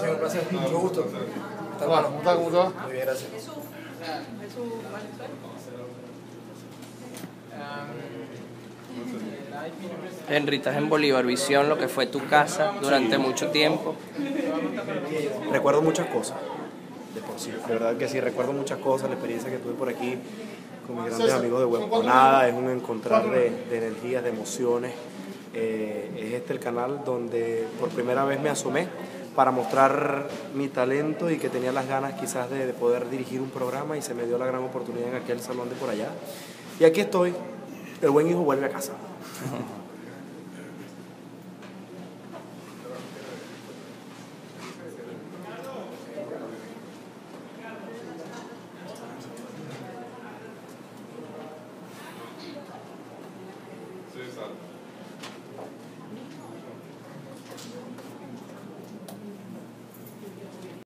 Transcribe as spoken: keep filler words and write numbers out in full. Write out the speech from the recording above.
placer, un placer. Mucho gusto. Bueno, ¿cómo está? ¿Cómo te va? Muy bien, gracias. Henry, estás en Bolívar Visión, lo que fue tu casa durante mucho tiempo. Recuerdo muchas cosas, de por sí, de verdad que sí, recuerdo muchas cosas, la experiencia que tuve por aquí con mis grandes amigos de Hueponada, es un encontrar de, de energías, de emociones. Eh, es este el canal donde por primera vez me asomé para mostrar mi talento y que tenía las ganas quizás de, de poder dirigir un programa, y se me dio la gran oportunidad en aquel salón de por allá. Y aquí estoy, el buen hijo vuelve a casa.